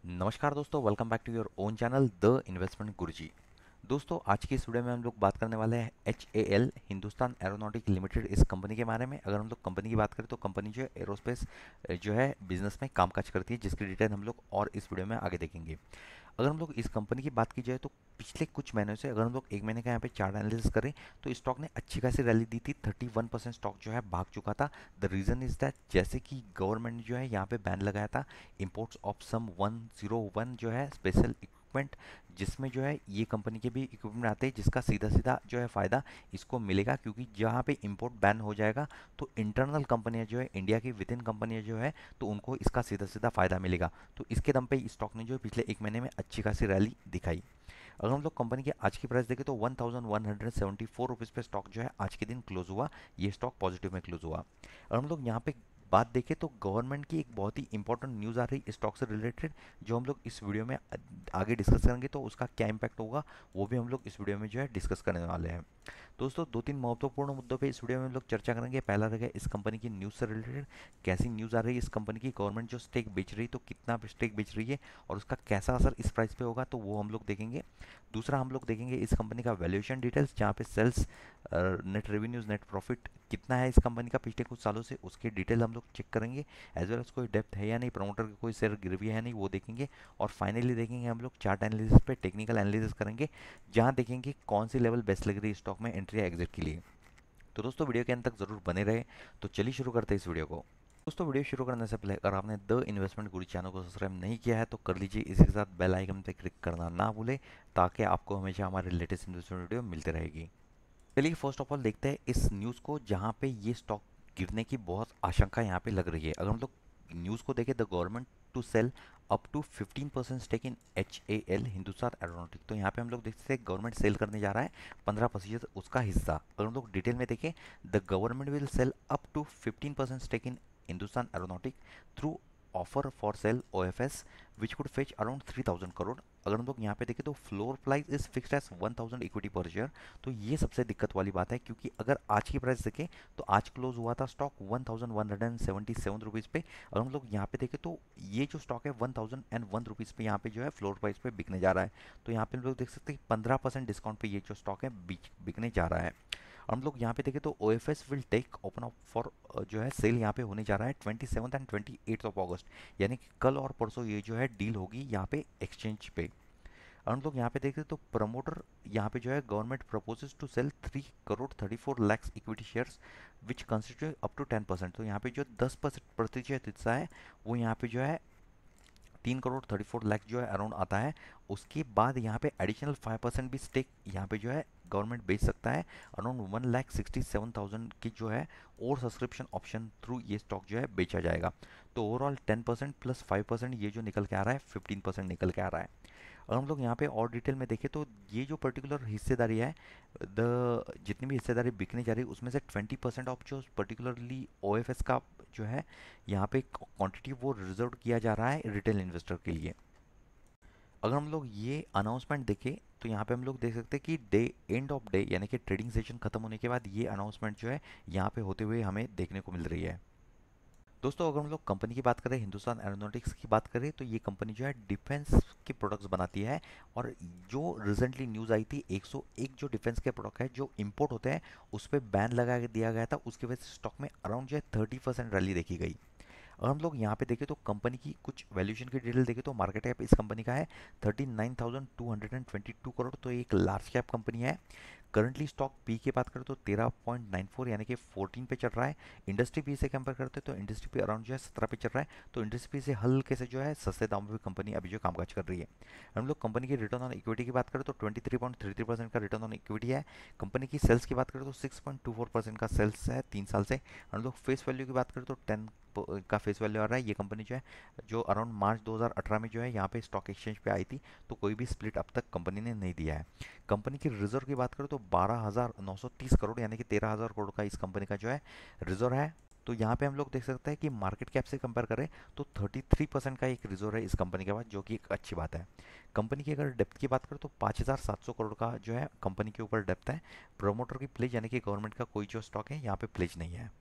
नमस्कार दोस्तों, welcome back to your own channel the investment Guruji. दोस्तों, आज की इस वीडियो में हम लोग बात करने वाले हैं HAL हिंदुस्तान एरोनॉटिक लिमिटेड इस कंपनी के बारे में। अगर हम लोग कंपनी की बात करें तो कंपनी जो है एरोस्पेस जो है बिजनेस में कामकाज करती है, जिसकी डिटेल हम लोग और इस वीडियो में आगे देखेंगे। अगर हम लोग इस कंपनी की बात की जाए तो पिछले कुछ महीनों से अगर हम लोग एक महीने का यहाँ पे चार्ट एनालिसिस करें तो स्टॉक ने अच्छी खासी रैली दी थी। 31% स्टॉक जो है भाग चुका था। द रीज़न इज दैट जैसे कि गवर्नमेंट जो है यहाँ पे बैन लगाया था इंपोर्ट्स ऑफ सम 101 जो है स्पेशल इक्विपमेंट, जिसमें जो है ये कंपनी के भी इक्विपमेंट आते हैं, जिसका सीधा सीधा जो है फ़ायदा इसको मिलेगा, क्योंकि जहाँ पे इंपोर्ट बैन हो जाएगा तो इंटरनल कंपनियां जो है इंडिया की विद इन कंपनियां जो है तो उनको इसका सीधा सीधा फ़ायदा मिलेगा। तो इसके दम पे स्टॉक ने जो है पिछले एक महीने में अच्छी खासी रैली दिखाई। अगर हम लोग कंपनी की आज की प्राइस देखें तो 1174 रुपीज़ पे स्टॉक जो है आज के दिन क्लोज हुआ। ये स्टॉक पॉजिटिव में क्लोज हुआ। अगर हम लोग यहाँ पे बात देखें तो गवर्नमेंट की एक बहुत ही इंपॉर्टेंट न्यूज़ आ रही है स्टॉक से रिलेटेड, जो हम लोग इस वीडियो में आगे डिस्कस करेंगे। तो उसका क्या इम्पैक्ट होगा वो भी हम लोग इस वीडियो में जो है डिस्कस करने वाले हैं। दोस्तों, दो तीन महत्वपूर्ण मुद्दों पे इस वीडियो में हम लोग चर्चा करेंगे। पहला रहेगा इस कंपनी की न्यूज़ से रिलेटेड, कैसी न्यूज़ आ रही है इस कंपनी की, गवर्नमेंट जो स्टेक बेच रही है तो कितना स्टेक बेच रही है और उसका कैसा असर इस प्राइस पे होगा, तो वो हम लोग देखेंगे। दूसरा हम लोग देखेंगे इस कंपनी का वैल्यूएशन डिटेल्स, जहाँ पे sales, net revenues, net profit कितना है इस कंपनी का पिछले कुछ सालों से, उसके डिटेल हम लोग चेक करेंगे। एज वेल एज कोई डेप्थ है या नहीं, प्रमोटर की कोई शेयर गिरवी है नहीं, वो देखेंगे। और फाइनली देखेंगे हम लोग चार्ट एनालिसिस पे टेक्निकल एनालिसिस करेंगे, जहाँ देखेंगे कौन सी लेवल बेस्ट लग रही है स्टॉक में एंट्री या एग्जिट के लिए। तो दोस्तों, वीडियो के अंत तक जरूर बने रहे। तो चलिए शुरू करते हैं इस वीडियो को। दोस्तों, वीडियो शुरू करने से पहले अगर आपने द इन्वेस्टमेंट गुरु चैनल को सब्सक्राइब नहीं किया है तो कर लीजिए। इसी के साथ बेल आइकन पे क्लिक करना ना भूलें, ताकि आपको हमेशा हमारे लेटेस्ट इन्वेस्टमेंट वीडियो मिलते रहेगी। चलिए फर्स्ट ऑफ ऑल देखते हैं इस न्यूज़ को, जहाँ पे ये स्टॉक गिरने की बहुत आशंका यहाँ पे लग रही है। अगर हम लोग न्यूज़ को देखें, the government to sell up to 15% stake in HAL Hindustan Aeronautic, तो यहाँ पे हम लोग देख सकते हैं गवर्नमेंट सेल करने जा रहा है 15% उसका हिस्सा। अगर हम लोग डिटेल में देखें, the government will sell up to 15% stake in Hindustan aeronautic through offer for sale OFS which could fetch around 3000 crore. अगर हम लोग यहाँ पे देखें तो floor price is fixed as 1000 equity पर शेयर। तो ये सबसे दिक्कत वाली बात है, क्योंकि अगर आज की प्राइस देखें तो आज क्लोज हुआ था स्टॉक 1177 रुपीज़ पे। अगर हम लोग यहाँ पे देखें तो ये जो स्टॉक है 1001 रुपीज़ पे यहाँ पे जो है फ्लोर प्राइस पे बिकने जा रहा है। तो यहाँ पे हम लोग देख सकते हैं 15% डिस्काउंट पे ये जो स्टॉक है बिकने जा रहा है। और हम लोग यहाँ पे देखें तो OFS will take open up for जो है सेल यहाँ पे होने जा रहा है 27 एंड 28 अगस्त, यानी कि कल और परसों ये जो है डील होगी यहाँ पे एक्सचेंज पे। और हम लोग यहाँ पे देखते हैं तो प्रमोटर यहाँ पे जो है government proposes to sell 3 crore 34 lakh equity shares which constitute up to 10%। तो यहाँ पे जो 10% हिस्सा है वो यहाँ पे जो है 3 करोड़ 34 लाख जो है अराउंड आता है। उसके बाद यहाँ पे एडिशनल 5% भी स्टेक यहाँ पे जो है गवर्नमेंट बेच सकता है, अराउंड 1,67,000 की जो है और सब्सक्रिप्शन ऑप्शन थ्रू ये स्टॉक जो है बेचा जाएगा। तो ओवरऑल 10% प्लस 5% ये जो निकल के आ रहा है 15% निकल के आ रहा है। अगर हम लोग यहाँ पे और डिटेल में देखें तो ये जो पर्टिकुलर हिस्सेदारी है, द जितनी भी हिस्सेदारी बिकने जा रही है उसमें से 20% ऑफ जो पर्टिकुलरली OFS का जो है यहाँ पे क्वांटिटी वो रिजर्व किया जा रहा है रिटेल इन्वेस्टर के लिए। अगर हम लोग ये अनाउंसमेंट देखें तो यहाँ पे हम लोग देख सकते हैं कि डे एंड ऑफ डे यानी कि ट्रेडिंग सेशन खत्म होने के बाद ये अनाउंसमेंट जो है यहाँ पे होते हुए हमें देखने को मिल रही है। दोस्तों, अगर हम लोग कंपनी की बात करें, हिंदुस्तान एरोनॉटिक्स की बात करें, तो ये कंपनी जो है डिफेंस के प्रोडक्ट्स बनाती है। और जो रिसेंटली न्यूज़ आई थी 101 जो डिफेंस के प्रोडक्ट है जो इंपोर्ट होते हैं उस पर बैन लगा दिया गया था, उसकी वजह से स्टॉक में अराउंड जो है 30% रैली देखी गई। अगर हम लोग यहाँ पे देखें तो कंपनी की कुछ वैल्यूएशन की डिटेल देखें तो मार्केट कैप इस कंपनी का है 39,222 करोड़, तो एक लार्ज कैप कंपनी है। करंटली स्टॉक पी की बात करें तो 13.94 यानी कि 14 पे चल रहा है। इंडस्ट्री पी से कंपेयर करते हैं तो इंडस्ट्री पी अराउंड जो है 17 पे चल रहा है। तो इंडस्ट्री पी से हल्के से जो है सस्ते दामों पे कंपनी अभी जो कामकाज कर रही है। हम लोग कंपनी की रिटर्न ऑन इक्विटी की बात करें तो 23.33% का रिटर्न ऑन इक्विटी है। कंपनी की सेल्स की बात करें तो 6.24% का सेल्स है 3 साल से। हम लोग फेस वैल्यू की बात करें तो 10 का फेस वैल्यू आ रहा है। ये कंपनी जो है जो अराउंड मार्च 2018 में जो है यहाँ पे स्टॉक एक्सचेंज पे आई थी, तो कोई भी स्प्लिट अब तक कंपनी ने नहीं दिया है। कंपनी की रिजर्व की बात करें तो 12,930 करोड़ यानी कि 13,000 करोड़ का इस कंपनी का जो है रिजर्व है। तो यहाँ पे हम लोग देख सकते हैं कि मार्केट कैप से कंपेयर करें तो 33% का एक रिजर्व है इस कंपनी के पास, जो कि एक अच्छी बात है। कंपनी की अगर डेप्थ की बात करें तो 5,700 करोड़ का जो है कंपनी के ऊपर डेप्थ है। प्रोमोटर की प्लेज यानी कि गवर्नमेंट का कोई जो स्टॉक है यहाँ पे प्लेज नहीं है।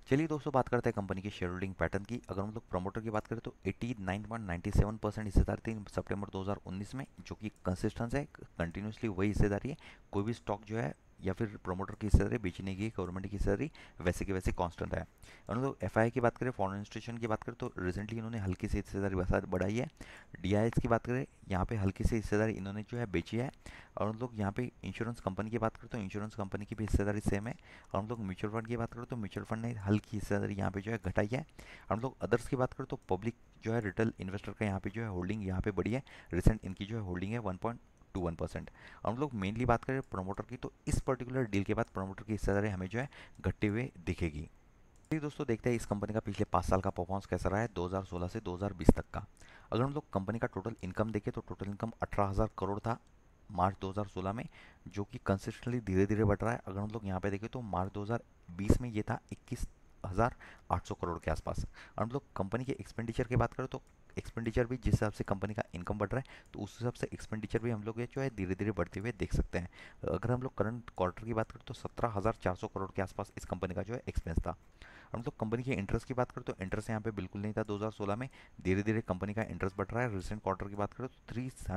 चलिए दोस्तों बात करते हैं कंपनी की शेयर होल्डिंग पैटर्न की। अगर हम लोग प्रमोटर की बात करें तो 89.97% हिस्सेदारी थी सितंबर 2019 में, जो कि कंसिस्टेंस है, कंटिन्यूसली वही हिस्सेदारी है। कोई भी स्टॉक जो है या फिर प्रमोटर की हिस्सेदारी बेचने की, गवर्नमेंट की हिस्सेदारी वैसे की वैसे कांस्टेंट है। और हम लोग एफआई की बात करें, फॉरेन इंस्टीट्यूशन की बात करें, तो रिसेंटली इन्होंने हल्की सी हिस्सेदारी बढ़ाई है। डीआईएस की बात करें, यहाँ पे हल्की सी हिस्सेदारी इन्होंने जो है बेची है। और हम लोग यहाँ पे इंश्योरेंस कंपनी की बात करें तो इंश्योरेंस कंपनी की भी हिस्सेदारी सेम है। और हम लोग म्यूचुअल फंड की बात करें तो म्यूचुअल फंड ने हल्की हिस्सेदारी यहाँ पे जो है घटाई है। हम लोग अदर्स की बात करें तो पब्लिक जो है रिटेल इन्वेस्टर का यहाँ पे जो है होल्डिंग यहाँ पे बढ़ी है। रिसेंट इनकी जो है होल्डिंग है 1.21%। हम लोग मेनली बात करें प्रमोटर की, तो इस पर्टिकुलर डील के बाद प्रमोटर की हिस्सेदारी हमें जो है घटते हुए दिखेगी। चलिए दोस्तों देखते हैं इस कंपनी का पिछले 5 साल का परफॉर्मेंस कैसा रहा है 2016 से 2020 तक का। अगर हम लोग कंपनी का टोटल इनकम देखें तो टोटल इनकम 18,000 करोड़ था मार्च 2016 में, जो कि कंसिस्टेंटली धीरे धीरे बढ़ रहा है। अगर हम लोग यहाँ पे देखें तो मार्च 2020 में ये था 21,800 करोड़ के आसपास। और हम लोग कंपनी के एक्सपेंडिचर की बात करें तो एक्सपेंडिचर भी जिस हिसाब से कंपनी का इनकम बढ़ रहा है तो उस हिसाब से एक्सपेंडिचर भी हम लोग ये जो है धीरे धीरे बढ़ते हुए देख सकते हैं। अगर हम लोग करंट क्वार्टर की बात करें तो 17,400 करोड़ के आसपास इस कंपनी का जो है एक्सपेंस था। हम लोग कंपनी के इंटरेस्ट की बात करें तो इंटरेस्ट यहाँ पे बिल्कुल नहीं था 2016 में। धीरे धीरे कंपनी का इंटरेस्ट बढ़ रहा है। रिसेंट क्वार्टर की बात करें तो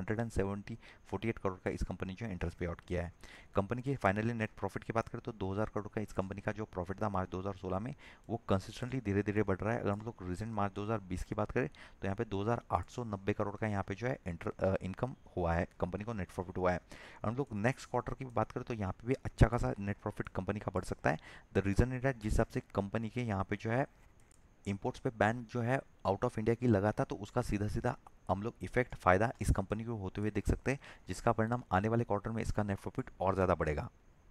348 करोड़ का इस कंपनी जो है इंटरेस्ट पे आउट किया है। कंपनी की फाइनली नेट प्रॉफिट की बात करें तो 2000 करोड़ का इस कंपनी का जो प्रॉफिट था मार्च 2016 में, वो कंसिस्टेंटली धीरे धीरे बढ़ रहा है। अगर हम लोग रिसेंट मार्च 2020 की बात करें तो यहाँ पे 2890 करोड़ का यहाँ पे जो है इनकम हुआ है, कंपनी को नेट प्रॉफिट हुआ है। हम लोग नेक्स्ट क्वार्टर की बात करें तो यहाँ पे भी अच्छा खासा नेट प्रॉफिट कंपनी का बढ़ सकता है। द रीज़न इट है जिस हिसाब से कंपनी के यहाँ पे जो है इंपोर्ट्स पे बैन जो है आउट ऑफ इंडिया की लगा था, तो उसका सीधा सीधा हम लोग इफेक्ट फायदा इस कंपनी को होते हुए देख सकते हैं, जिसका परिणाम आने वाले क्वार्टर में इसका नेट प्रॉफिट और ज़्यादा बढ़ेगा।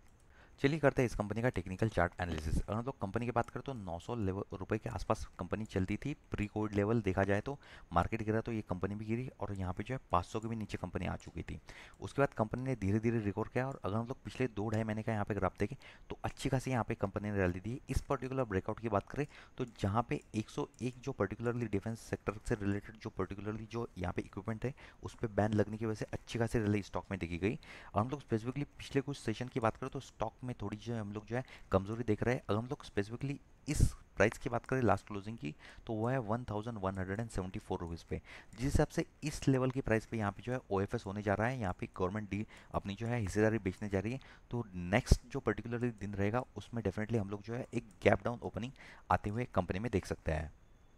चलिए करते हैं इस कंपनी का टेक्निकल चार्ट एनालिसिस। अगर हम लोग कंपनी की बात करें तो 900 रुपए के आसपास कंपनी चलती थी प्री कोविड लेवल देखा जाए तो। मार्केट गिरा तो ये कंपनी भी गिरी और यहाँ पे जो है 500 के भी नीचे कंपनी आ चुकी थी। उसके बाद कंपनी ने धीरे धीरे रिकवर किया और अगर हम लोग पिछले 2-2.5 महीने का यहाँ पे ग्राफ देखें तो अच्छी खासी यहाँ पे कंपनी ने रैली दी। इस पर्टिकुलर ब्रेकआउट की बात करें तो जहाँ पे 101 जो पर्टिकुलरली डिफेंस सेक्टर से रिलेटेड जो पर्टिकुलरली जो यहाँ पे इक्विपमेंट है उस पर बैन लगने की वजह से अच्छी खासी रैली स्टॉक में देखी गई। और हम लोग स्पेसिफिकली पिछले कुछ सेशन की बात करें तो स्टॉक में थोड़ी जो है हम लोग जो है कमजोरी देख रहे हैं। अगर हम लोग स्पेसिफिकली इस प्राइस की बात करें लास्ट क्लोजिंग की तो वो है 1174 रुपीज़ पे। जिस हिसाब से इस लेवल की प्राइस पे यहाँ पे जो है ओएफएस होने जा रहा है, यहाँ पे गवर्नमेंट डी अपनी जो है हिस्सेदारी बेचने जा रही है, तो नेक्स्ट जो पर्टिकुलरली दिन रहेगा उसमें डेफिनेटली हम लोग जो है एक गैप डाउन ओपनिंग आते हुए कंपनी में देख सकते हैं।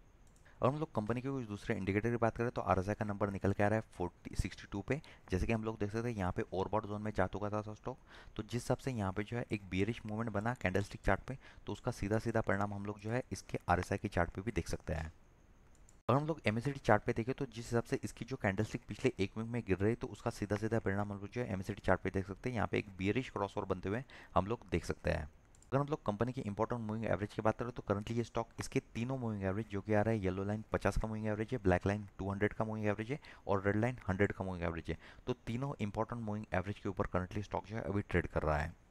और हम लोग कंपनी के कुछ दूसरे इंडिकेटर की बात करें तो आरएसआई का नंबर निकल के आ रहा है 62 पे। जैसे कि हम लोग देख सकते हैं यहाँ पे ओवरबॉट जोन में जा चुका था स्टॉक, तो जिस हिसाब से यहाँ पे जो है एक बियरिश मूवमेंट बना कैंडलस्टिक चार्ट पे, तो उसका सीधा सीधा परिणाम हम लोग जो है इसके आरएसआई के चार्ट पे भी देख सकते हैं। अगर हम लोग एमएससीडी चार्ट पे देखें तो जिस हिसाब से इसकी जो कैंडलस्टिक पिछले 1 वीक में गिर रही है तो उसका सीधा सीधा परिणाम हम लोग जो है एमएससीडी चार्ट पे देख सकते हैं। यहाँ पे एक बियरिश क्रॉस ओवर बनते हुए हम लोग देख सकते हैं। अगर हम लोग कंपनी की इंपॉर्टेंट मूविंग एवरेज की बात करें तो करंटली ये स्टॉक इसके तीनों मूविंग एवरेज जो कि आ रहा है, येलो लाइन 50 का मूविंग एवरेज है, ब्लैक लाइन 200 का मूविंग एवरेज है और रेड लाइन 100 का मूविंग एवरेज है। तो तीनों इंपॉर्टेंट मूविंग एवरेज के ऊपर करंटली स्टॉक जो है अभी ट्रेड कर रहा है।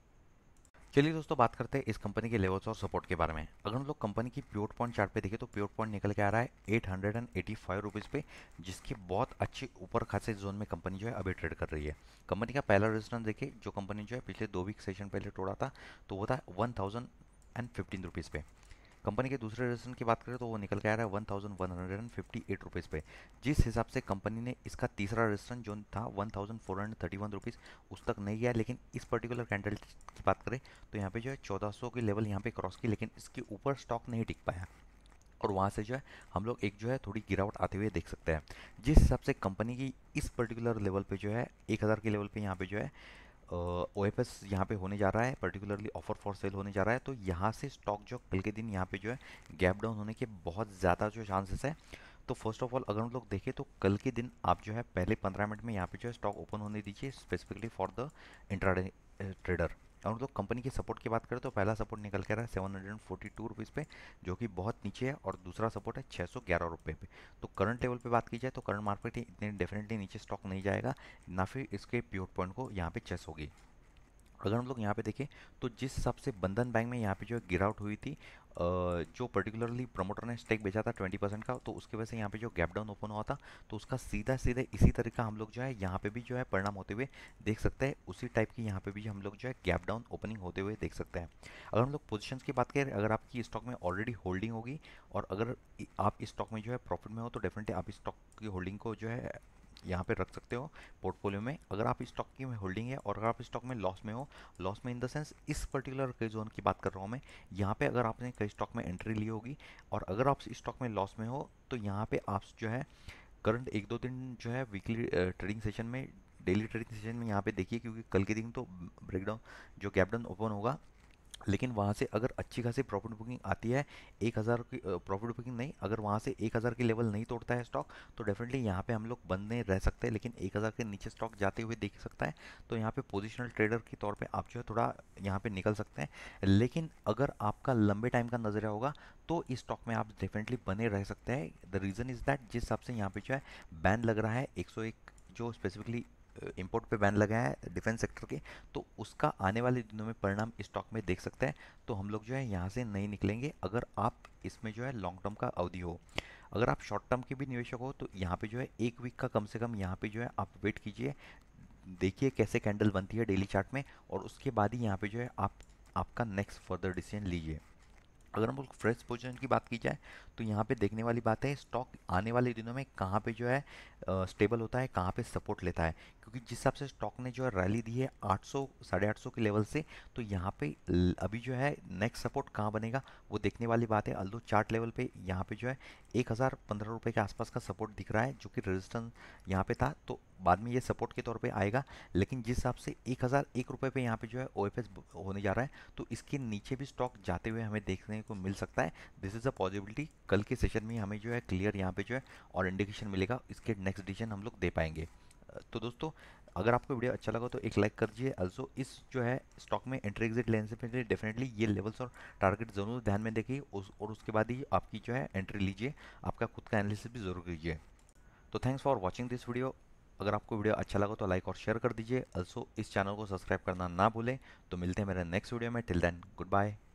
चलिए दोस्तों बात करते हैं इस कंपनी के लेवल्स और सपोर्ट के बारे में। अगर हम लोग कंपनी की प्योर पॉइंट चार्ट पे देखें तो प्योर पॉइंट निकल के आ रहा है 885 रुपीज़ पे, जिसकी बहुत अच्छी ऊपर खासे जोन में कंपनी जो है अभी ट्रेड कर रही है। कंपनी का पहला रेजिस्टेंस देखिए जो कंपनी जो है पिछले 2 वीक सेशन पहले तोड़ा था, तो वो था 1015 रुपीज़ पे। कंपनी के दूसरे रेजिस्टेंस की बात करें तो वो निकल के आ रहा है 1158 रुपीज़ पे। जिस हिसाब से कंपनी ने इसका तीसरा रेजिस्टेंस जो था 1431 रुपीज़ उस तक नहीं गया, लेकिन इस पर्टिकुलर कैंडल की बात करें तो यहाँ पे जो है 1400 की लेवल यहाँ पे क्रॉस की, लेकिन इसके ऊपर स्टॉक नहीं टिक पाया और वहाँ से जो है हम लोग एक जो है थोड़ी गिरावट आते हुए देख सकते हैं। जिस हिसाब से कंपनी की इस पर्टिकुलर लेवल पे जो है 1000 के लेवल पे यहाँ पे जो है ओ एफ एस यहाँ पे होने जा रहा है, पर्टिकुलरली ऑफर फॉर सेल होने जा रहा है, तो यहाँ से स्टॉक जो कल के दिन यहाँ पे जो है गैप डाउन होने के बहुत ज़्यादा जो चांसेस है। तो फर्स्ट ऑफ ऑल अगर हम लोग देखें तो कल के दिन आप जो है पहले 15 मिनट में यहाँ पे जो है स्टॉक ओपन होने दीजिए specifically for the intraday trader. और हम लोग कंपनी की सपोर्ट की बात करें तो पहला सपोर्ट निकल के रहा है 742 रुपीज़ पे, जो कि बहुत नीचे है, और दूसरा सपोर्ट है 611 रुपये पे। तो करंट लेवल पे बात की जाए तो करंट मार्केट इतने डेफिनेटली नीचे स्टॉक नहीं जाएगा, ना फिर इसके प्योर पॉइंट को यहाँ पे चेस होगी। अगर हम लोग यहाँ पे देखें तो जिस हिसाब से बंधन बैंक में यहाँ पे जो है गिरावट हुई थी, जो पर्टिकुलरली प्रमोटर ने स्टेक बेचा था 20% का, तो उसकी वजह से यहाँ पे जो गैप डाउन ओपन हुआ था, तो उसका सीधा सीधे इसी तरह का हम लोग जो है यहाँ पे भी जो है परिणाम होते हुए देख सकते हैं। उसी टाइप की यहाँ पे भी हम लोग जो है गैप डाउन ओपनिंग होते हुए देख सकते हैं। अगर हम लोग पोजिशंस की बात करें, अगर आपकी स्टॉक में ऑलरेडी होल्डिंग होगी और अगर आप इस स्टॉक में जो है प्रॉफिट में हो, तो डेफिनेटली आप इस स्टॉक की होल्डिंग को जो है यहाँ पे रख सकते हो पोर्टफोलियो में। अगर आप स्टॉक की में होल्डिंग है और अगर आप स्टॉक में लॉस में हो, लॉस में इन द सेंस इस पर्टिकुलर कई जोन की बात कर रहा हूँ मैं, यहाँ पे अगर आपने कई स्टॉक में एंट्री ली होगी और अगर आप इस स्टॉक में लॉस में हो, तो यहाँ पे आप जो है करंट एक दो दिन जो है वीकली ट्रेडिंग सेशन में, डेली ट्रेडिंग सेशन में यहाँ पे देखिए, क्योंकि कल के दिन तो ब्रेकडाउन जो गैप डाउन ओपन होगा, लेकिन वहाँ से अगर अच्छी खासी प्रॉफिट बुकिंग आती है, 1000 की प्रॉफिट बुकिंग नहीं, अगर वहाँ से 1000 की लेवल नहीं तोड़ता है स्टॉक, तो डेफिनेटली यहाँ पे हम लोग बंद नहीं रह सकते, लेकिन 1000 के नीचे स्टॉक जाते हुए देख सकता है, तो यहाँ पे पोजिशनल ट्रेडर के तौर पे आप जो है थोड़ा यहाँ पे निकल सकते हैं। लेकिन अगर आपका लंबे टाइम का नजरिया होगा, तो इस स्टॉक में आप डेफिनेटली बने रह सकते हैं। द रीज़न इज़ दैट जिस हिसाब से यहाँ पे जो है बैन लग रहा है 101, जो स्पेसिफिकली इंपोर्ट पे बैन लगा है डिफेंस सेक्टर के, तो उसका आने वाले दिनों में परिणाम स्टॉक में देख सकते हैं। तो हम लोग जो है यहाँ से नहीं निकलेंगे अगर आप इसमें जो है लॉन्ग टर्म का अवधि हो। अगर आप शॉर्ट टर्म के भी निवेशक हो, तो यहाँ पे जो है एक वीक का कम से कम यहाँ पे जो है आप वेट कीजिए, देखिए कैसे कैंडल बनती है डेली चार्ट में, और उसके बाद ही यहाँ पे जो है आप आपका नेक्स्ट फर्दर डिसीजन लीजिए। अगर हम लोग फ्रेश पोजीशन की बात की जाए, तो यहाँ पे देखने वाली बात है स्टॉक आने वाले दिनों में कहाँ पे जो है स्टेबल होता है, कहाँ पे सपोर्ट लेता है, क्योंकि जिस हिसाब से स्टॉक ने जो है रैली दी है 800 850 के लेवल से, तो यहाँ पे अभी जो है नेक्स्ट सपोर्ट कहाँ बनेगा वो देखने वाली बात है। अल्दो चार्ट लेवल पे यहाँ पे जो है 1015 रुपये के आसपास का सपोर्ट दिख रहा है, जो कि रेजिस्टेंस यहाँ पे था, तो बाद में ये सपोर्ट के तौर पे आएगा। लेकिन जिस हिसाब से 1001 रुपये पे यहाँ पे जो है ओएफएस होने जा रहा है, तो इसके नीचे भी स्टॉक जाते हुए हमें देखने को मिल सकता है। दिस इज़ अ पॉसिबिलिटी, कल के सेशन में हमें जो है क्लियर यहाँ पे जो है और इंडिकेशन मिलेगा, इसके नेक्स्ट डिसीजन हम लोग दे पाएंगे। तो दोस्तों, अगर आपको वीडियो अच्छा लगा तो एक लाइक कर दीजिए। ऑल्सो इस जो है स्टॉक में एंट्री एग्जिट लेने से पहले डेफिनेटली ये लेवल्स और टारगेट ज़रूर ध्यान में देखिए, और उसके बाद ही आपकी जो है एंट्री लीजिए, आपका खुद का एनालिसिस भी ज़रूर कीजिए। तो thanks for watching this video. अगर आपको वीडियो अच्छा लगा तो लाइक और शेयर कर दीजिए। ऑल्सो इस चैनल को सब्सक्राइब करना ना भूलें। तो मिलते हैं मेरे नेक्स्ट वीडियो में। Till then, good bye.